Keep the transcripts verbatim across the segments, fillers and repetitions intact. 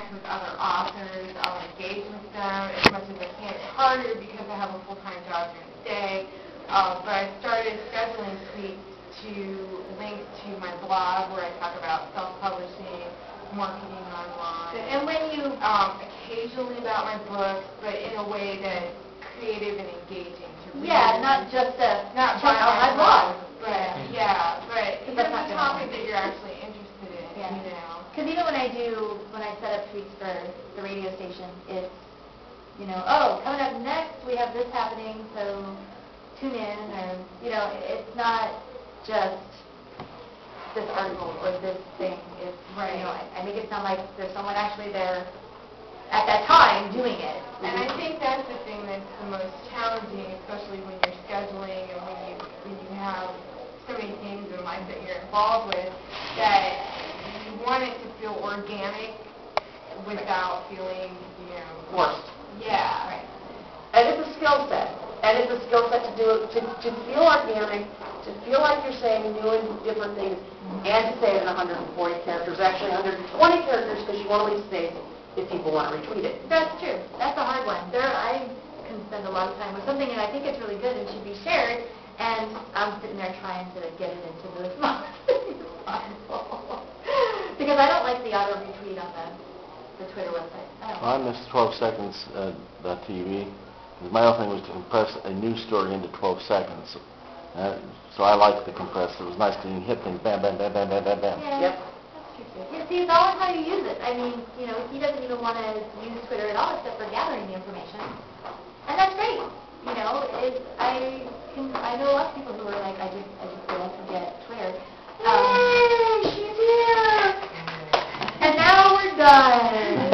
connect with other authors. I'll engage with them as much as I can. It's harder because I have a full-time job during the day. Uh, but I started scheduling tweets to link to my blog where I talk about self-publishing, marketing online, and when you um, occasionally about my books, but in a way that's creative and engaging to read. Yeah, not just a not check out my blog. But yeah, yeah but it's that's a not topic that you're actually interested in. Yeah. You know. Because even when I do, when I set up tweets for the radio station, it's, you know, oh, coming up next we have this happening, so tune in, or, you know, it's not just this article or this thing. It's, right. you know, I, I make it sound like there's someone actually there at that time doing it. And I think that's the thing that's the most challenging, especially when you're scheduling and when you when you have so many things in life that you're involved with, that you want it to feel organic without feeling, you know, forced. Yeah. Right. And it's a skill set. And it's a skill set to do it, to, to feel organic, to feel like you're saying new and different things, and to say it in one hundred forty characters, actually one hundred twenty characters, because you want to leave space if people want to retweet it. That's true. That's a hard one. There, I can spend a lot of time with something, and I think it's really good and should be shared, and I'm sitting there trying to get it into the smallest thing possible. Because I don't like the auto retweet on the, the Twitter website. I don't well, I missed twelve seconds uh, T V. My other thing was to compress a news story into twelve seconds. Uh, so I liked the compressed. It was nice to hit things, bam, bam, bam, bam, bam, bam, bam. Yeah, yep. That's true too. Yeah, see, it's all how you use it. I mean, you know, he doesn't even want to use Twitter at all except for gathering the information. And that's great. You know, it, I can, I know a lot of people who are like, I just, I just feel like forget Twitter. Um, Yay, she's here! And now we're done.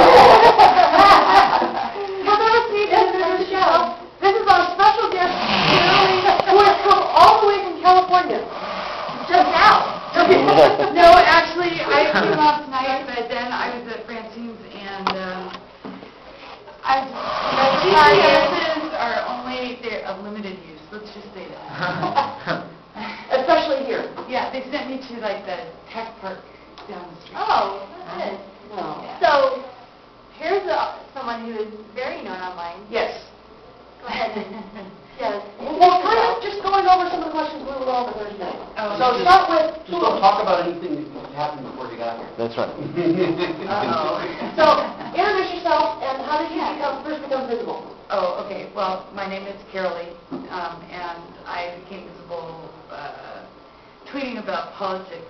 This is our special guest, Shirley, who has come all the way from California. Just now. No, actually, I came last night, but then I was at Francine's, and um, I podcasts are only, they're of limited use, let's just say that. Especially here. Yeah, they sent me to, like, the tech park down the street. Oh, that's good. Oh. Yeah. So, here's a, someone who is very known online. Yes. Go ahead. Yes. Well, kind of just going over some of the questions we were on the Thursday night. Oh, so just, start with... Just don't talk about anything that happened before you got here. That's right. Uh-oh. So, introduce yourself, and how did you become, first become visible? Oh, okay. Well, my name is Carolee, um, and I became visible uh, tweeting about politics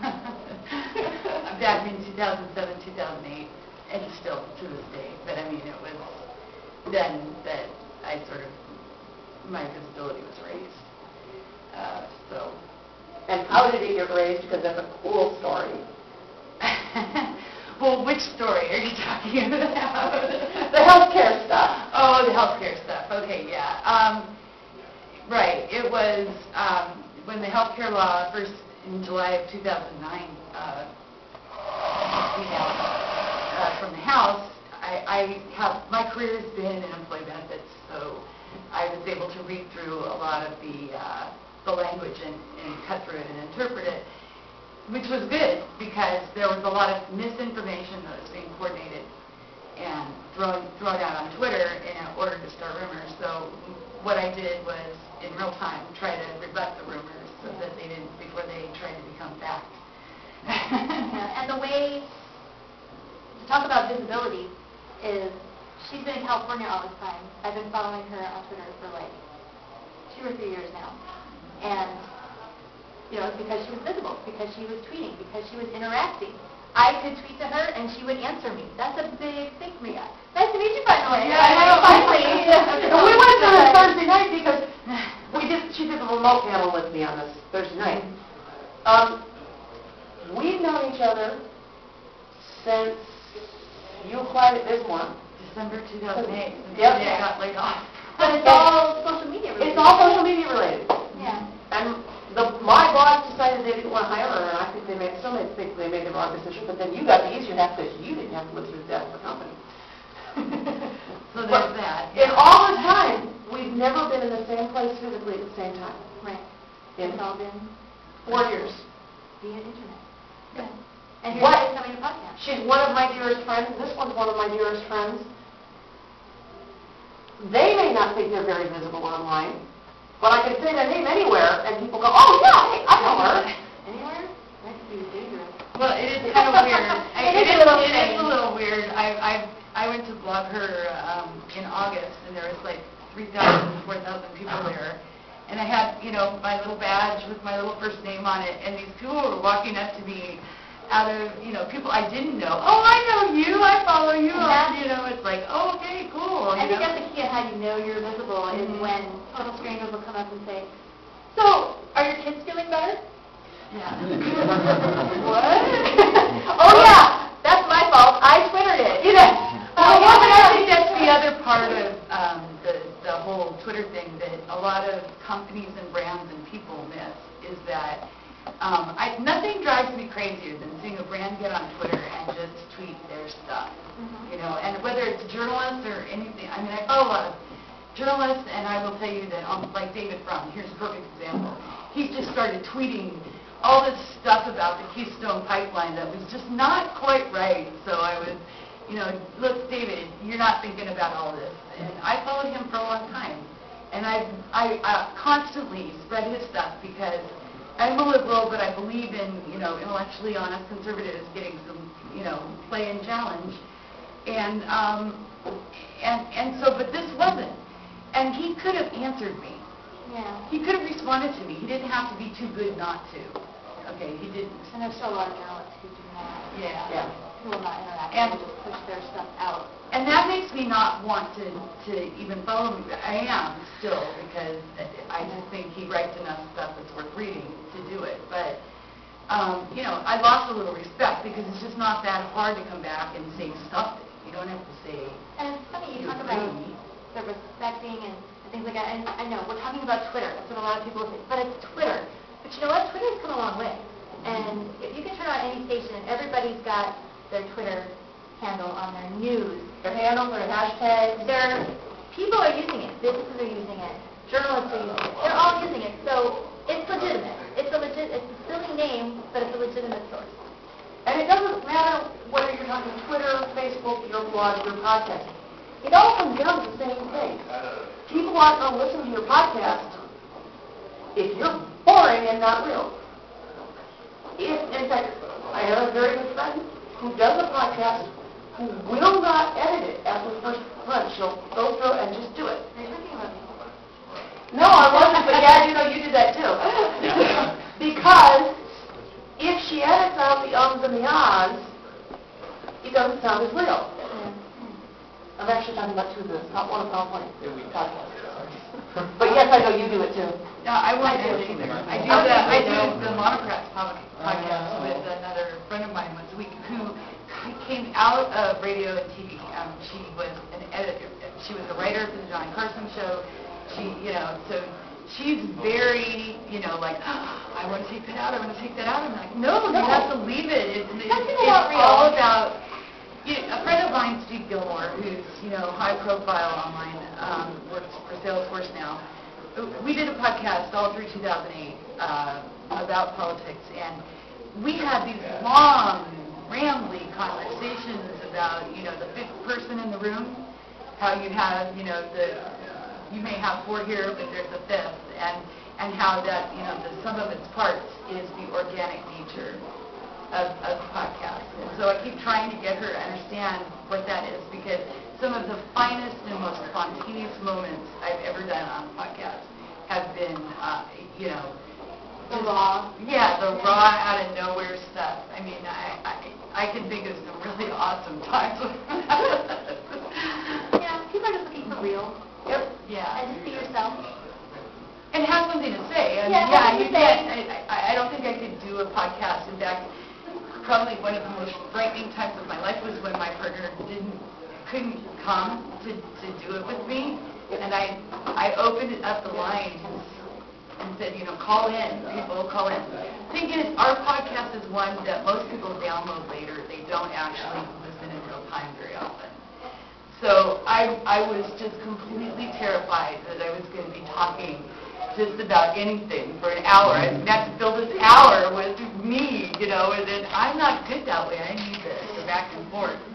back in two thousand seven, two thousand eight, and still to this day. But I mean, it was then that I sort of, my visibility was raised. Uh, so. And how did it get raised? Because that's a cool story. Well, which story are you talking about? The healthcare stuff. Oh, the healthcare stuff. Okay, yeah. Um, right. It was um, when the healthcare law first, in July of two thousand nine, uh, came out uh, from the House. I, I have, my career has been in employee benefits, so I was able to read through a lot of the uh, the language and, and cut through it and interpret it, which was good because there was a lot of misinformation that was being coordinated and thrown thrown out on Twitter in order to start rumors. So what I did was, in real time, try to rebut the rumors so that they didn't, before they tried to become fact. Yeah, and the way to talk about visibility is she's been in California all this time. I've been following her on Twitter for like two or three years now. And, you know, it's because she was visible, because she was tweeting, because she was interacting. I could tweet to her and she would answer me. That's a big thing for me. Nice to meet you, finally. Yeah, I know. Finally. And we went through this Thursday night because we did, she did the remote panel with me on this Thursday night. Um, we've known each other since you applied at Bismarck. December two thousand eight. Yep. I got laid off. But it's all social media related. It's all social media related. Yeah. And the, my boss decided they didn't want to hire her, and I think they made, some may think they made the wrong decision, but then you got the easier half because you didn't have to live through the death of the company. So there's that. In all the time, we've never been in the same place physically at the same time. Right. In It's all been four years. via internet. Yeah. And here What? she is coming to Podcamp. She's one of my dearest friends. This one's one of my dearest friends. They may not think they're very visible online, but I can say their name anywhere, and people go, oh, yeah, hey, I know her. Anywhere? That could be dangerous. Well, it is kind of weird. I, It is a it, little it is strange. a little weird. I, I, I went to blog her um, in August, and there was like three thousand, four thousand people there. And I had, you know, my little badge with my little first name on it, and these people were walking up to me out of, you know, people I didn't know. Oh, I know you. I follow you. Yeah. You know, it's like, oh, okay, cool. I you think know? that's the key of how you know you're visible is Mhm. when total strangers will come up and say, so, are your kids feeling better? Yeah. What? Oh, yeah, that's my fault. I Twittered it. You know? Well, Oh, yeah, but I yeah. think that's the other part of um, the, the whole Twitter thing that a lot of companies and brands and people miss is that um, I, nothing drives me crazier than seeing a brand get on Twitter and just tweet their stuff. Mhm. You know, and whether it's journalists or anything, I mean, I follow a lot of journalists, and I will tell you that, um, like David Frum, here's a perfect example. He's just started tweeting all this stuff about the Keystone Pipeline that was just not quite right. So I was, you know, look, David, you're not thinking about all this. And I followed him for a long time. And I, I, I constantly spread his stuff because I'm a liberal, but I believe in, you know, intellectually honest conservatives getting some, you know, play and challenge. And, um, and, and so, but this wasn't. And he could have answered me. Yeah. He could have responded to me. He didn't have to be too good not to. Okay, he didn't. And there's still a lot of journalists who do not, Yeah. Yeah. who will not interact And- and just push their stuff out. And that makes me not want to, to even follow him. I am still, because I just think he writes enough stuff that's worth reading to do it. But, um, you know, I lost a little respect because it's just not that hard to come back and say something. You don't have to say, And it's funny, you you talk about agree. the respecting and things like that. And I know, we're talking about Twitter. That's what a lot of people say. But it's Twitter. But you know what? Twitter's come a long way. And if you can turn on any station, everybody's got their Twitter handle on their news. Their handle, their hashtag. Their people are using it. Businesses are using it. Journalists are using it. They're all using it. So it's legitimate. It's a legit. It's a silly name, but it's a legitimate source. And it doesn't matter whether you're talking Twitter, Facebook, your blog, your podcast. It all comes down to the same thing. People aren't going to listen to your podcast if you're boring and not real. If, in fact, I have a very good friend who does a podcast who will not edit it after the first run. She'll go through and just do it. Are you talking about me? No, I wasn't, but yeah, you know, you did that too. Because if she edits out the ums and the ahs, it doesn't sound as real. I'm actually talking about two of this, not one of California podcasts. But yes, I know you do it too. no, I won't do it either. I do the, I do the Monocrats pod- podcast with another friend of mine once a week who came out of radio and T V. Um, she was an editor. She was a writer for the Johnny Carson show. She, you know, so she's very, you know, like, oh, I want to take that out. I want to take that out. I'm like, no, you have to leave it. It's, it's, Something it's about real. all about. You know, a friend of mine, Steve Gilmore, who's, you know, high profile online, um, works for Salesforce now. We did a podcast all through two thousand eight uh, about politics, and we had these long, rambly conversations about, you know, the fifth person in the room, how you have, you know, the, you may have four here, but there's a fifth, and, and how that, you know, the sum of its parts is the organic nature of, of the podcast. And so I keep trying to get her to understand what that is, because some of the finest and most spontaneous moments I've ever done on a podcast have been, uh, you know, The raw. yeah, the raw out of nowhere stuff. I mean, I, I, I can think of some really awesome times. Yeah, people are just looking for real. Yep. Yeah. And just be yourself. And have something to say. I mean, Yeah, yeah, something you to say. can't, I, I, I don't think I could do a podcast. In fact, probably one of the most frightening times of my life was when my partner didn't, couldn't come to, to do it with me. And I, I opened it up the lines and said, you know, call in, people, call in. Thinking is, our podcast is one that most people download later. They don't actually listen in real time very often. So I, I was just completely terrified that I was going to be talking just about anything for an hour. I had to fill this hour with me, you know, and then I'm not good that way. I need the, the back and forth.